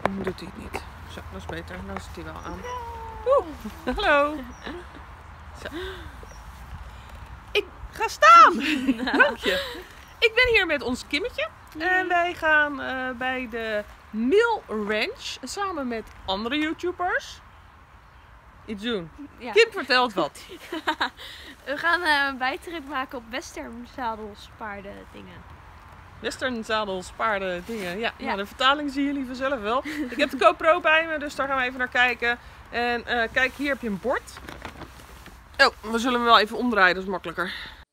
Dan doet hij het niet. Zo, dat is beter. Dan zit hij wel aan. Oeh, hallo. Zo. Ik ga staan. Dank je. Ik ben hier met ons Kimmetje. En wij gaan bij de Mill Ranch samen met andere YouTubers iets doen. Ja. Kim vertelt wat. We gaan een bijtrip maken op western zadels, paarden, dingen. Western zadels, paarden, dingen. Ja, Ja. Nou, de vertaling zien jullie vanzelf wel. Ik heb de GoPro bij me, dus daar gaan we even naar kijken. En kijk, hier heb je een bord. Oh, we zullen hem wel even omdraaien, dat is makkelijker.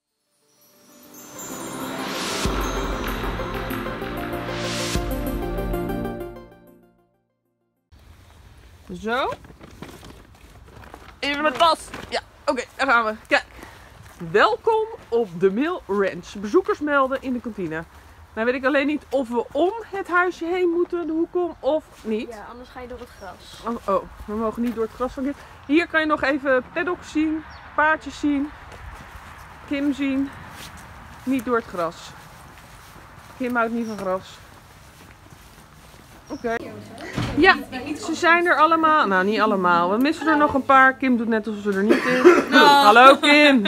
Zo. Even mijn tas. Ja, oké, daar gaan we. Kijk. Welkom op de Mill Ranch. Bezoekers melden in de kantine. Nou weet ik alleen niet of we om het huisje heen moeten, de hoek om, of niet. Ja, anders ga je door het gras. Oh, we mogen niet door het gras van Kim. Hier kan je nog even paddocks zien, paardjes zien, Kim zien. Niet door het gras. Kim houdt niet van gras. Oké. Ja, ze zijn er allemaal. Nou, niet allemaal. We missen er nog een paar. Kim doet net alsof ze er niet is. Hallo Kim.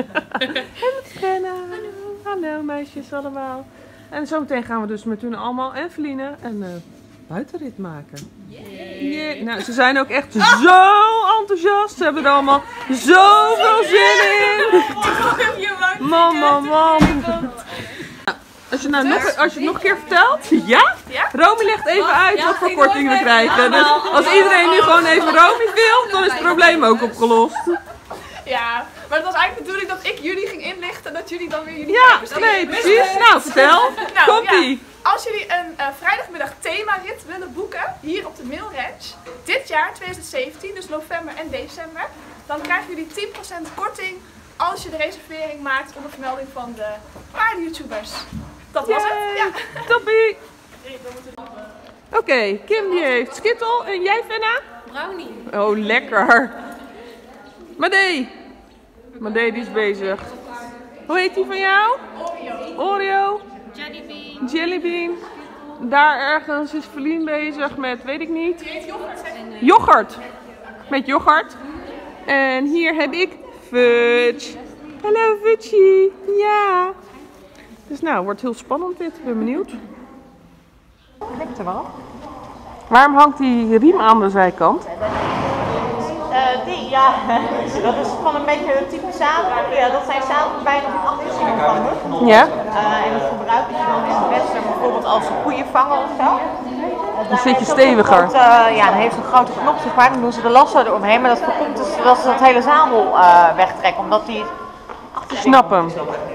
Hallo meisjes allemaal. En zometeen gaan we dus met hun allemaal en Feline een buitenrit maken. Yeah. Nou, ze zijn ook echt zo enthousiast. Ze hebben er allemaal zoveel zin in. Man. Als je het nog een keer vertelt, ja? Romy legt even uit wat voor korting we krijgen. Dus als iedereen nu gewoon even Romy filmt, dan is het probleem ook opgelost. Ja, maar het was eigenlijk de bedoeling dat ik jullie ging inlichten en dat jullie dan weer jullie Ja, kijkers gingen nee, inlichten. precies. Nou, vertel. Nou, Komt-ie. ja. Als jullie een vrijdagmiddag themarit willen boeken, hier op de Mill Ranch, dit jaar 2017, dus november en december, dan krijgen jullie 10% korting als je de reservering maakt onder vermelding van de paarden-YouTubers. Dat was het. Ja. Toppie. Oké, Kim die heeft skittle en jij Fenna? Brownie. Oh, lekker. Madee die is bezig. Hoe heet die van jou? Oreo. Jellybean. Jellybean. Daar ergens is Feline bezig met, weet ik niet. Yoghurt. Met yoghurt. En hier heb ik Fudge. Hallo Fudgie. Ja. Dus nou, wordt heel spannend dit. Ik ben benieuwd. Lijkt er wel. Waarom hangt die riem aan de zijkant? Dat is van een beetje een type zadel. Ja, dat zijn zadels waarbij je nog een afwisseling van doet. Ja. En dat gebruik je dan in het westen bijvoorbeeld als ze koeien vangen of zo. Dan zit je steviger. Ja, dan heeft ze een grote knop, zeg maar. Dan doen ze de lasso eromheen, maar dat voorkomt dus dat ze dat hele zadel wegtrekken, omdat die... Snap hem.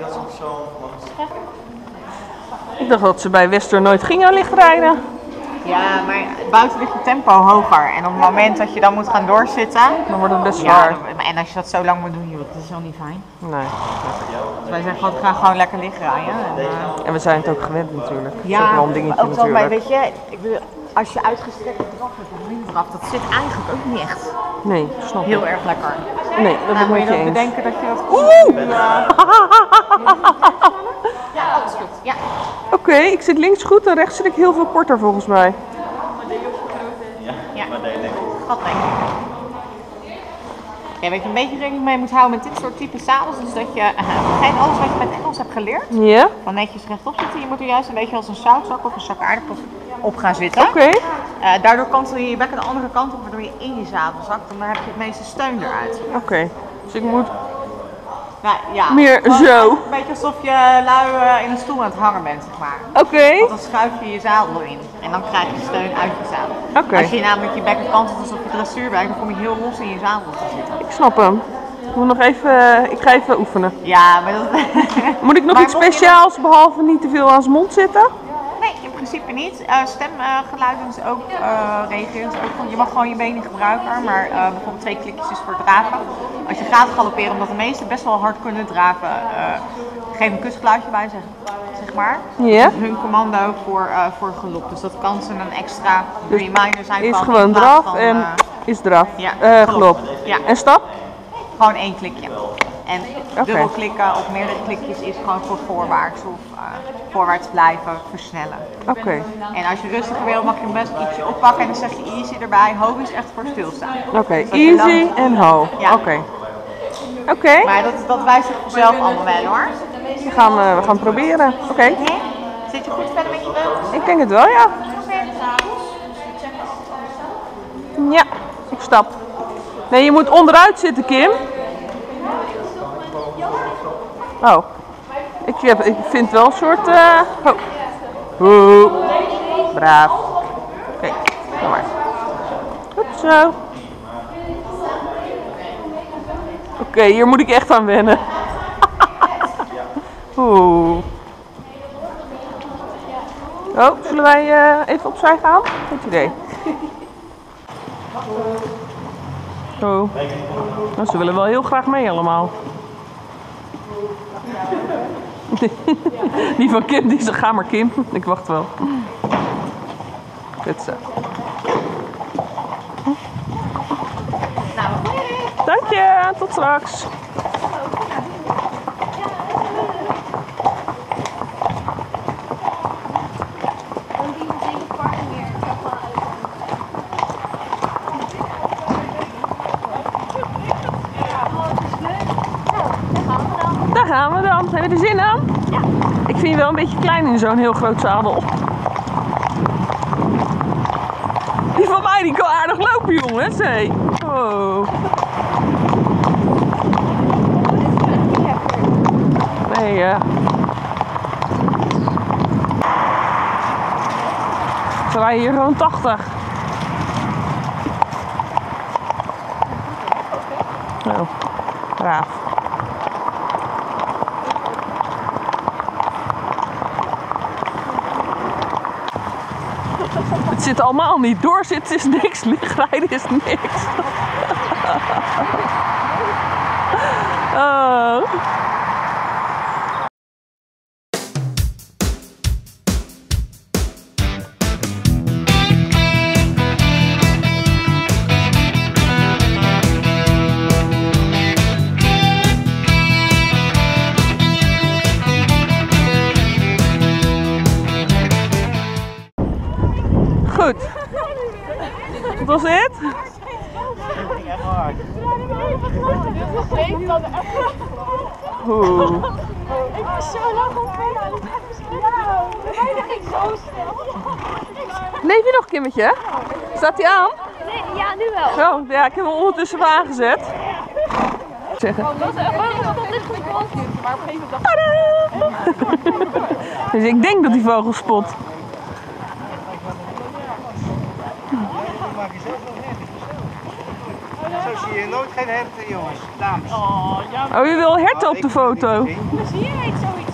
Ik dacht dat ze bij Wester nooit gingen lichtrijden. Ja, maar buiten ligt je tempo hoger. En op het moment dat je dan moet gaan doorzitten... Dan wordt het best zwaar. Ja, en als je dat zo lang moet doen, joh, dat is wel niet fijn. Nee. Dus wij zeggen gewoon, we gaan gewoon lekker liggen rijden. En we zijn het ook gewend natuurlijk. Dat is ook Ja, wel een dingetje ook wel bij, natuurlijk. weet je, ik bedoel, als je uitgestrekt draf hebt of minder draf, dat zit eigenlijk ook niet echt Nee, snap ik. heel erg lekker. Nee, dat ben Dan ik moet je met je dan eens. bedenken dat je dat... Ja, alles goed. Ja. Oké, ik zit links goed en rechts zit ik heel veel korter volgens mij. Ja, dat denk ik. Ja, wat je een beetje rekening mee moet houden met dit soort type zadels, is dat je vergeet alles wat je met Engels hebt geleerd. Ja? Van netjes rechtop zitten. Je moet er juist een beetje als een zoutzak of een zak aardappels op gaan zitten. Oké. Daardoor kantel je je bek aan de andere kant op, waardoor je in je zadel zakt. En dan heb je het meeste steun eruit. Oké. Dus ik moet... Nou, ja, Meer gewoon zo. Een beetje alsof je lui in een stoel aan het hangen bent, zeg maar. Oké. Want dan schuif je je zadel in en dan krijg je steun uit je zadel. Oké. Als je namelijk je bekken kantelt alsof je dressuur bent, dan kom je heel los in je zadel te zitten. Ik snap hem. Ik moet nog even... Ik ga even oefenen. Ja, maar dat... Moet ik nog Maar iets mocht je speciaals behalve niet te veel aan zijn mond zitten? Nee, in principe niet. Stemgeluiden is ook reageren. Je mag gewoon je benen gebruiken, maar bijvoorbeeld 2 klikjes is voor draven. Als je gaat galopperen, omdat de meesten best wel hard kunnen draven, geef een kusgeluidje bij, zeg maar. Ja. Dat is hun commando voor galop. Dus dat kan ze een extra reminder zijn Is van gewoon in plaats draf van, en is draf. ja, Galop. Ja. En stap? Gewoon 1 klikje. En dubbelklikken op meerdere klikjes is gewoon voor voorwaarts of voorwaarts blijven versnellen. Oké. En als je rustiger wil, mag je hem best ietsje oppakken en dan zeg je easy erbij. Ho is echt voor stilstaan. Oké, Dus als je easy en ho. Ja. Oké. Maar dat wijst zich vanzelf allemaal wel hoor. We gaan het proberen. Oké. Zit je goed verder met je beeld? Ik denk het wel, ja. Ja, ik stap. Nee, je moet onderuit zitten, Kim. Oh. Ik vind wel een soort... Braaf. Oké, kom maar. Goed zo. Oké, hier moet ik echt aan wennen. Oeh. Oh, zullen wij even opzij gaan? Goed idee. Oh. Nou, ze willen wel heel graag mee allemaal. Die van Kim, die zegt, ga maar Kim. Ik wacht wel. Goed zo. Dank je, tot straks. Daar gaan we dan. Hebben we er zin aan? Ja. Ik vind je wel een beetje klein in zo'n heel groot zadel. Die van mij die kan aardig lopen, jongens. Hey. Oh. Nee, ja. Ze rijden hier gewoon 80. Nou, braaf. Het zit allemaal niet. Doorzitten is niks, lichtrijden is niks. Oh. Goed. Wat was het? Echt hard. Oeh. Ik was zo lang op pedalen. Ja, bijna ging zo snel. Leef je nog, Kimmetje? Staat hij aan? Nee, ja, nu wel. Zo, ja, ik heb hem ondertussen wel aangezet. Zeggen. Tadaa! Dus ik denk dat die vogel spot. Zo zie je nooit geen herten, jongens. Dames. Oh, je wil herten op de foto? Dus hier heet zoiets.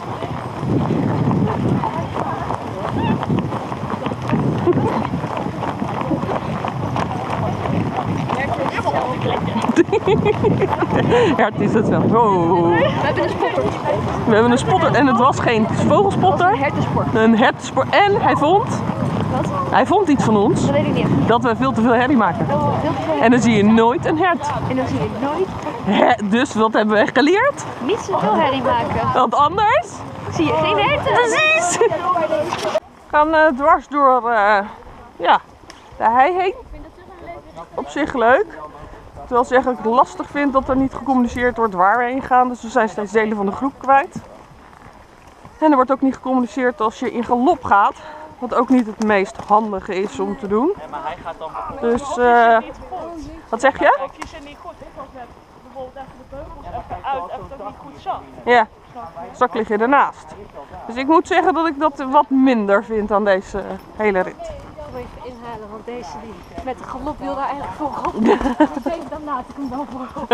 Hert is het wel. Oh. We hebben een spotter. We hebben een spotter en het was geen vogelspotter. Een hertensport. Een hertensport. En hij vond... Wat? Hij vond iets van ons. Dat weet ik niet. Dat we veel te veel herrie maken. Veel te veel. En dan zie je nooit een hert. En dan zie je nooit Dus wat hebben we geleerd? niet zoveel herrie maken. Want anders... Zie je geen herten. Precies! We gaan dwars door ja, de hei heen. Op zich leuk. Terwijl ze eigenlijk lastig vindt dat er niet gecommuniceerd wordt waar we heen gaan. Dus we zijn steeds delen van de groep kwijt. En er wordt ook niet gecommuniceerd als je in galop gaat. Wat ook niet het meest handige is om te doen. Maar hij gaat dan... Dus, wat zeg je? Je zit niet goed, ik was net bijvoorbeeld even de beugels even uit, even dat ik niet goed zag. Ja, straks lig je ernaast. Dus ik moet zeggen dat ik dat wat minder vind aan deze hele rit. Even inhalen, want deze die met de galop wil daar eigenlijk voorop. Dan laat ik hem dan voorop.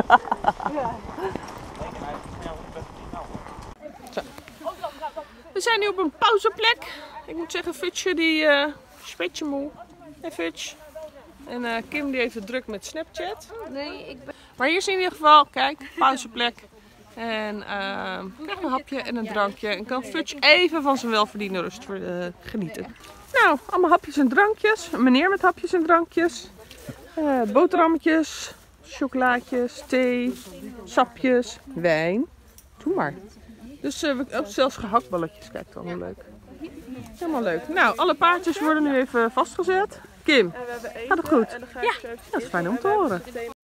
We zijn nu op een pauzeplek. Ik moet zeggen, Futsje die speet je moe. Hey Futsch. En Kim die heeft het druk met Snapchat. Nee, ik ben... Maar hier is in ieder geval, kijk, pauzeplek. En krijg een hapje en een drankje. En kan Futsch even van zijn welverdiende rust genieten. Nou, allemaal hapjes en drankjes. Een meneer met hapjes en drankjes. Boterhammetjes. chocolaatjes, thee, sapjes, wijn. Doe maar. Dus we hebben zelfs gehaktballetjes. Kijk dan, hoe leuk. Helemaal leuk. Nou, alle paardjes worden nu even vastgezet. Kim, gaat het goed? Ja, Dat is fijn om te horen.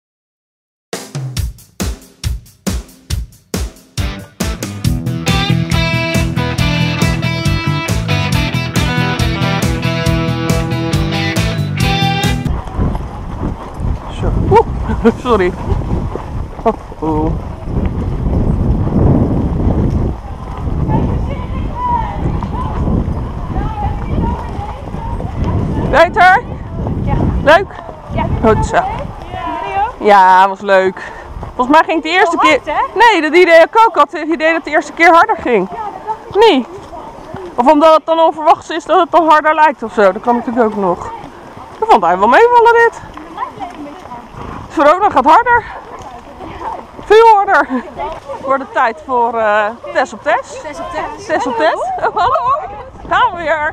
Zo. Sorry. Oh. Beter? Ja. Leuk? Ja. Goed zo. Ja, was leuk. Volgens mij ging het de eerste keer... Nee, dat idee ik ook had. Het idee dat het de eerste keer harder ging. Nee. Of omdat het dan onverwachts is dat het dan harder lijkt of zo. Dat kan natuurlijk ook nog. Ik vond hij wel meevallen dit. Verona gaat harder. Veel harder. Het wordt het tijd voor test op test. Test op test. Test op test. Oh, hallo. Gaan we weer.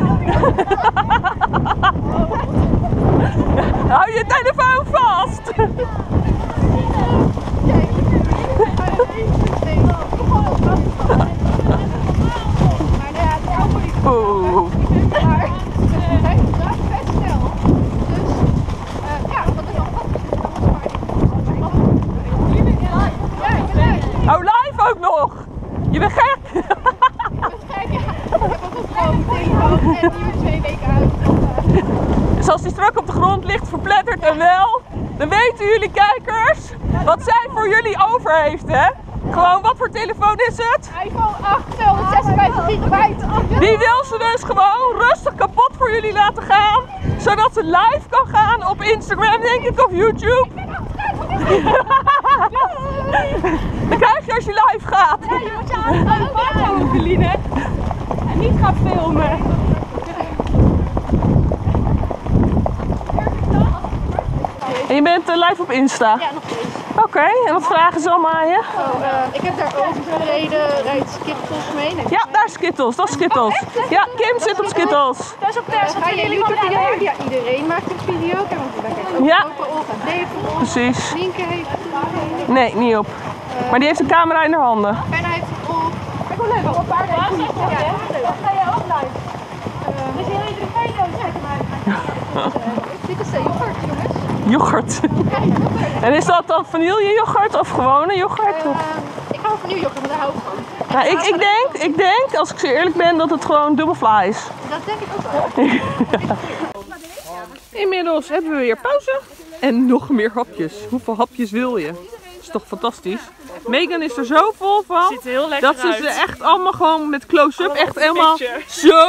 Hou je telefoon vast. Oeh. Oh, live ook nog! Je bent gek! Ik ben gek, ja. Ik heb ook gewoon telefoon en die weer 2 weken uit. Dus als die strak op de grond ligt, verpletterd en wel, dan weten jullie kijkers wat zij voor jullie over heeft, hè? Gewoon, wat voor telefoon is het? iPhone 8, 256 gigabyte. Die wil ze dus gewoon rustig kapot voor jullie laten gaan, zodat ze live kan gaan op Instagram, denk ik, of YouTube. Dan krijg je als je live gaat. Ja, je moet je aan de paard houden, Feline. En niet gaan filmen. En je bent live op Insta? Ja, nog steeds. Oké, en wat vragen ze allemaal aan je? Ik heb daar over gereden, rijdt Skittles mee. Nee, Ja, daar is Skittles, dat is Skittles. Ja, Kim zit op Skittles. Dat is op test. ga je YouTube-video maken? Ja, iedereen maakt een video. Kijk, want daar kijkt ook Ja. Olga Dave. Precies. Nienke heeft het. Nee, niet op. Maar die heeft een camera in haar handen. En hij heeft het op. Kijk hoe leuk, al een paar dagen. Ja, Ga jij ook live? Dus heel iedere video checken maar. dit is de yoghurt, jongens. Yoghurt. En is dat dan vanilleyoghurt of gewone yoghurt? Ik hou van nieuw yoghurt, maar daar hou ik van. Nou, ik denk, als ik zo eerlijk ben, dat het gewoon dubbel vla is. Dat denk ik ook wel. Inmiddels hebben we weer pauze. En nog meer hapjes. Hoeveel hapjes wil je? Dat is toch fantastisch. Megan is er zo vol van. Ziet er heel lekker Dat ze ze echt allemaal gewoon met close-up echt helemaal picture. zo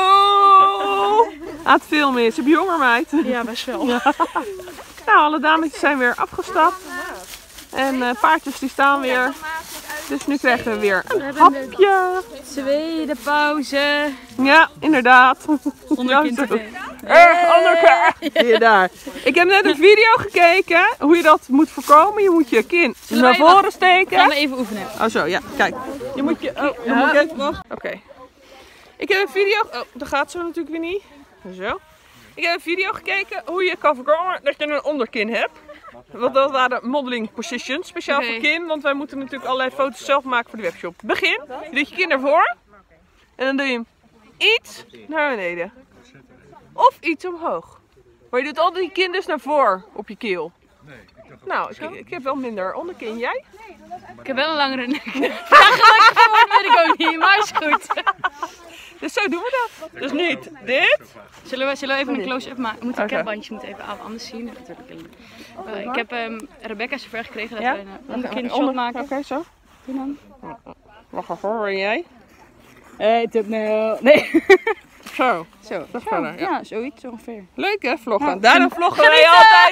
aan het filmen is. Heb je honger, meid? Ja, best wel. Nou, alle dametjes zijn weer afgestapt. En paardjes die staan weer. Dus nu krijgen we weer een hapje. Tweede pauze. Ja, inderdaad. Onderkin Ja, zo. TV. Erg anderke. Hier, daar. Ik heb net een video gekeken hoe je dat moet voorkomen. Je moet je kin naar voren steken. Gaan we even oefenen. Oh zo, ja. Kijk. Je moet je... Oh, dan moet ik even nog. Oké. Ik heb een video... Oh, dat gaat zo natuurlijk weer niet. Zo. Ik heb een video gekeken hoe je kan voorkomen dat je een onderkin hebt. Want dat waren modeling positions, speciaal voor Kim. Want wij moeten natuurlijk allerlei foto's zelf maken voor de webshop. Begin. Je doet je kin naar voren. En dan doe je hem iets naar beneden. Of iets omhoog. Maar je doet altijd je kin dus naar voren op je keel. Nou, ik heb wel minder onderkin. Jij? Ik heb wel een langere nek. Ja, gelukkig geworden weet ik ook niet, maar is goed. Dus zo doen we dat. Dus niet dit. Zullen we even een close-up maken? Moet een Oké. capbandje moet even anders zien. Natuurlijk. Ik heb Rebecca zover gekregen dat Ja? we een onderkin shot maken. Oké, zo. Doe dan. Wacht even, en jij? Thumbnail. Nee. Zo. Zo. Dat is verder, ja. Ja, zoiets ongeveer. Leuk hè, vloggen. Daarom vloggen wij altijd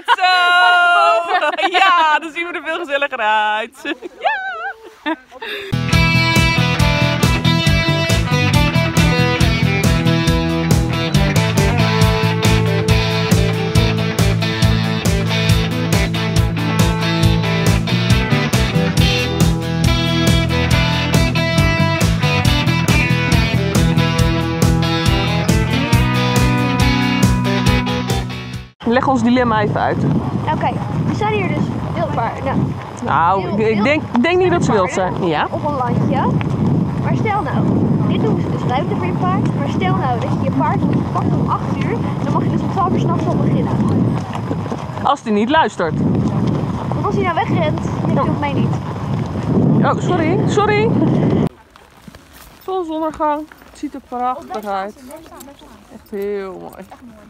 zo. Ja, dan zien we er veel gezelliger uit. Ja. Leg ons dilemma even uit. Oké, staan hier dus wildpaarden. Nou, Ik denk niet dat ze wild zijn. Ja. Op een landje. Maar stel nou, dit doen ze dus ruimte voor je paard. Maar stel nou dat je je paard moet pakken om 8 uur. Dan mag je dus om 12 uur 's nachts al beginnen. Als die niet luistert. Want als hij nou wegrent, dan heb je op mij niet. Oh, sorry. Zonsondergang. Het ziet er prachtig uit. Echt heel mooi.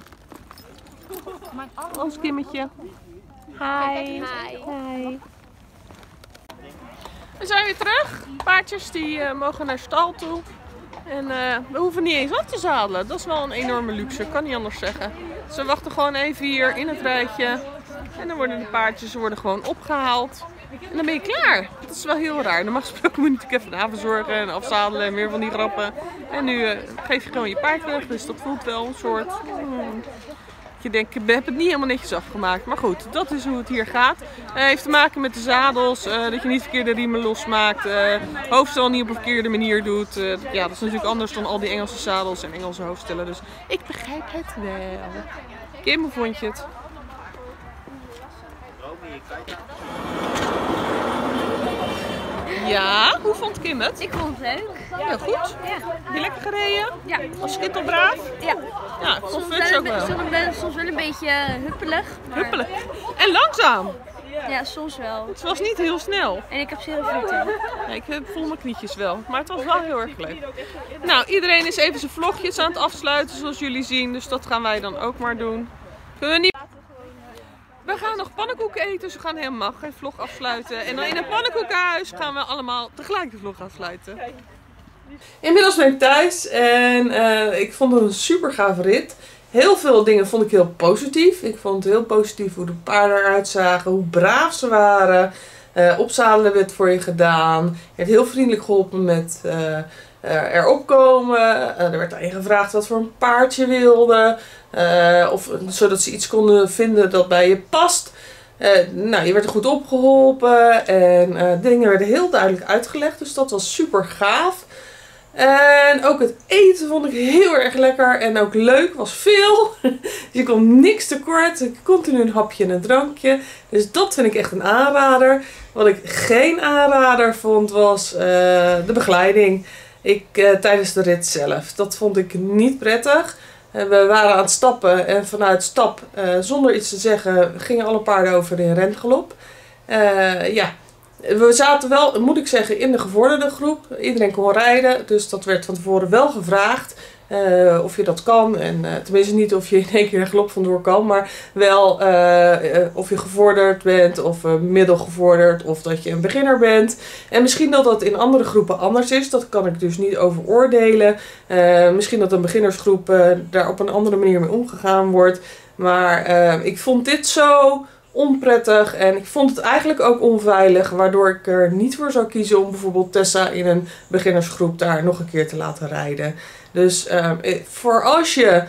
Ons Kimmetje. Hi. We zijn weer terug. Paardjes die mogen naar stal toe. En we hoeven niet eens af te zadelen. Dat is wel een enorme luxe, kan niet anders zeggen. Ze wachten gewoon even hier in het rijtje. En dan worden de paardjes gewoon opgehaald. En dan ben je klaar. Dat is wel heel raar. Normaal gesproken moet je natuurlijk even naverzorgen en afzadelen en meer van die grappen. En nu geef je gewoon je paard weg. Dus dat voelt wel een soort... Je denkt, ik heb het niet helemaal netjes afgemaakt. Maar goed, dat is hoe het hier gaat. Heeft te maken met de zadels. Dat je niet verkeerde riemen losmaakt. Hoofdstel niet op een verkeerde manier doet. Ja, dat is natuurlijk anders dan al die Engelse zadels en Engelse hoofdstellen. Dus ik begrijp het wel. Kim, hoe vond je het? Ja, hoe vond Kim het? Ik vond het leuk. Ja, goed. Ja. Heb je lekker gereden? Ja. Als kind al braaf? Ja. Ja, ik vond Fudge ook wel. Soms wel een beetje huppelig. Maar... Huppelig. En langzaam. Ja, soms wel. Het was niet heel snel. En ik heb zero voeten. Ja, ik voel mijn knietjes wel, maar het was wel heel erg leuk. Nou, iedereen is even zijn vlogjes aan het afsluiten zoals jullie zien, dus dat gaan wij dan ook maar doen. Kunnen we niet... We gaan nog pannenkoeken eten, dus we gaan helemaal geen vlog afsluiten. En dan in het pannenkoekenhuis gaan we allemaal tegelijk de vlog afsluiten. Inmiddels ben ik thuis en ik vond het een super gave rit. Heel veel dingen vond ik heel positief. Ik vond het heel positief hoe de paarden eruit zagen, hoe braaf ze waren. Opzadelen werd voor je gedaan. Je werd heel vriendelijk geholpen met erop komen. Er werd aan je gevraagd wat voor een paard je wilde. Zodat ze iets konden vinden dat bij je past. Nou, je werd er goed opgeholpen. En dingen werden heel duidelijk uitgelegd. Dus dat was super gaaf. En ook het eten vond ik heel erg lekker en ook leuk, was veel. Je kon niks tekort, continu een hapje en een drankje. Dus dat vind ik echt een aanrader. Wat ik geen aanrader vond was de begeleiding tijdens de rit zelf. Dat vond ik niet prettig. We waren aan het stappen en vanuit stap, zonder iets te zeggen, gingen alle paarden over in rengalop. Ja. We zaten wel, moet ik zeggen, in de gevorderde groep. Iedereen kon rijden, dus dat werd van tevoren wel gevraagd of je dat kan. En tenminste niet of je in één keer een galop vandoor kan, maar wel of je gevorderd bent of middelgevorderd of dat je een beginner bent. En misschien dat dat in andere groepen anders is, dat kan ik dus niet over oordelen. Misschien dat een beginnersgroep daar op een andere manier mee omgegaan wordt. Maar ik vond dit zo... onprettig en ik vond het eigenlijk ook onveilig, waardoor ik er niet voor zou kiezen om bijvoorbeeld Tessa in een beginnersgroep daar nog een keer te laten rijden. Dus voor als je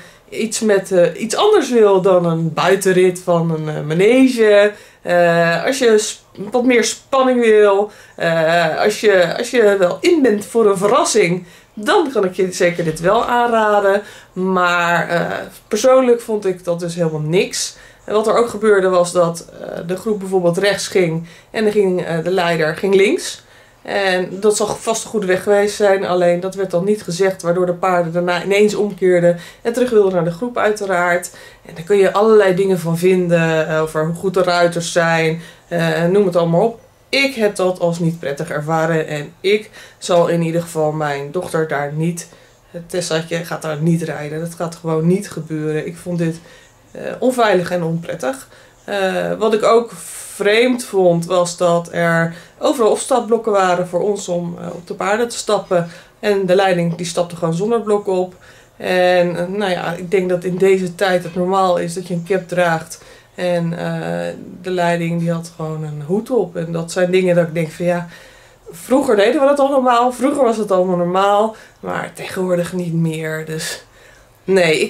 iets anders wil dan een buitenrit van een manege, als je wat meer spanning wil, als je wel in bent voor een verrassing, dan kan ik je zeker dit wel aanraden. Maar persoonlijk vond ik dat dus helemaal niks. En wat er ook gebeurde was dat de groep bijvoorbeeld rechts ging en dan ging de leider ging links. En dat zal vast een goede weg geweest zijn, alleen dat werd dan niet gezegd, waardoor de paarden daarna ineens omkeerden en terug wilden naar de groep uiteraard. En daar kun je allerlei dingen van vinden, over hoe goed de ruiters zijn, noem het allemaal op. Ik heb dat als niet prettig ervaren en ik zal in ieder geval mijn dochter daar niet, Tessaatje gaat daar niet rijden. Dat gaat gewoon niet gebeuren. Ik vond dit onveilig en onprettig. Wat ik ook vreemd vond was dat er overal opstapblokken waren voor ons om op de paarden te stappen. En de leiding die stapte gewoon zonder blok op. En nou ja, ik denk dat in deze tijd het normaal is dat je een cap draagt. En de leiding die had gewoon een hoed op. En dat zijn dingen dat ik denk van ja, vroeger deden we dat allemaal. Vroeger was het allemaal normaal. Maar tegenwoordig niet meer. Dus nee,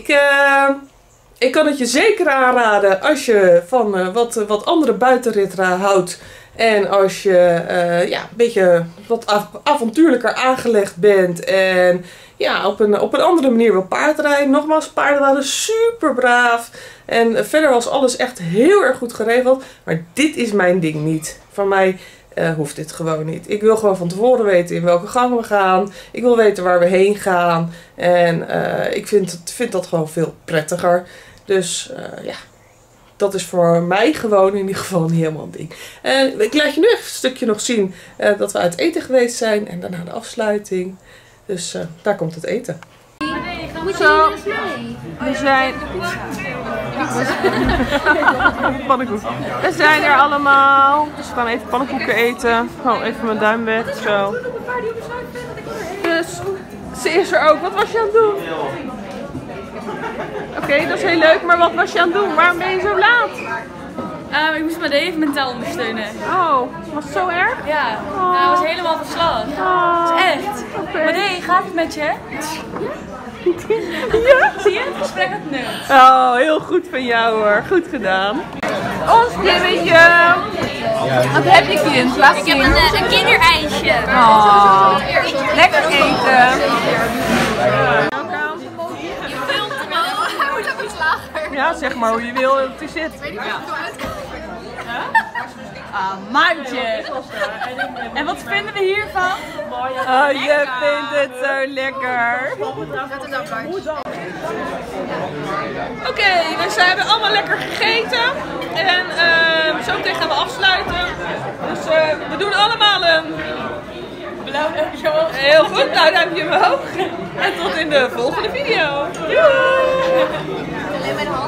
ik kan het je zeker aanraden als je van wat andere buitenritra houdt. En als je ja, een beetje wat avontuurlijker aangelegd bent en ja, op een andere manier wil paardrijden. Nogmaals, paarden waren super braaf. En verder was alles echt heel erg goed geregeld. Maar dit is mijn ding niet. Van mij hoeft dit gewoon niet. Ik wil gewoon van tevoren weten in welke gang we gaan. Ik wil weten waar we heen gaan. En ik vind dat gewoon veel prettiger. Dus ja, dat is voor mij gewoon in ieder geval niet helemaal een ding. En ik laat je nu even een stukje nog zien dat we uit eten geweest zijn. En daarna de afsluiting. Dus daar komt het eten. Zo, we zijn... Pannenkoek. We zijn er allemaal. Dus we gaan even pannenkoeken eten. Gewoon even mijn duim weg. Zo. Dus ze is er ook. Wat was je aan het doen? Oké, dat is heel leuk. Maar wat was je aan het doen? Waarom ben je zo laat? Ik moest me even mentaal ondersteunen. Oh, was het zo erg? Ja, hij was helemaal van slag. Dat is echt. Okay. Maar nee, gaat het met je? Ja? Zie je? Het gesprek had nut. Oh, heel goed van jou hoor. Goed gedaan. Ons Kimmetje. Wat heb je, kind? Laat zien. Ik heb een kinderijsje. Oh, lekker eten. Hij moet ook iets lager. Ja, zeg maar hoe je wil dat hij zit. Ik weet niet of het uitkomt. Maatje. En wat vinden we hiervan? Oh, je vindt het zo lekker. Oké, dus we hebben allemaal lekker gegeten. En zo meteen gaan we afsluiten. Dus we doen allemaal een blauw duimpje omhoog. Heel goed, blauw duimpje omhoog. En tot in de volgende video. Doei!